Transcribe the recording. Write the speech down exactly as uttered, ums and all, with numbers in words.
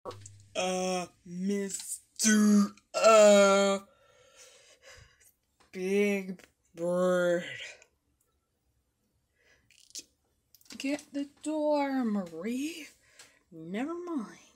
Uh, Mister Uh, Big Bird. Get the door, Marie. Never mind.